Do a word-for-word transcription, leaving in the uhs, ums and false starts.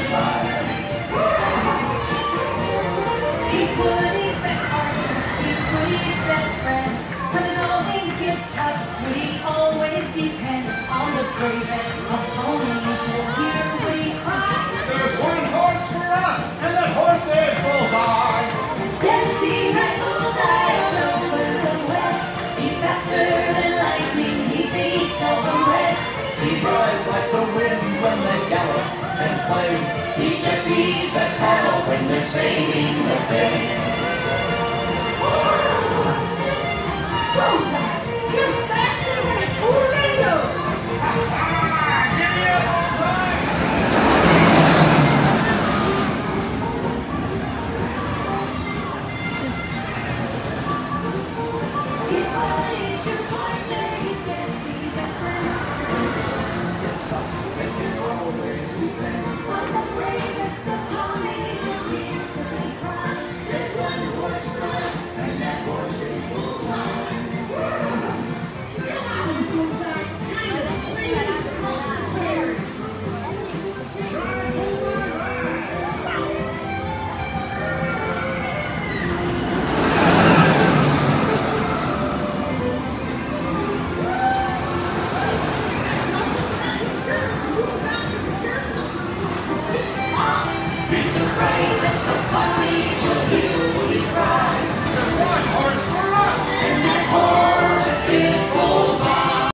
side. He's Woody's best partner, he's Woody's best friend. When the going gets tough, Woody always depends on the bravest of ponies. We'll hear Woody cry. There's one horse for us, and that horse is Bullseye. Tennessee rides Bullseye all over the west. He's faster than lightning, he beats all the rest. He rides like the wind when they gallop and play. He's Jesse's best pal when they're saving the day.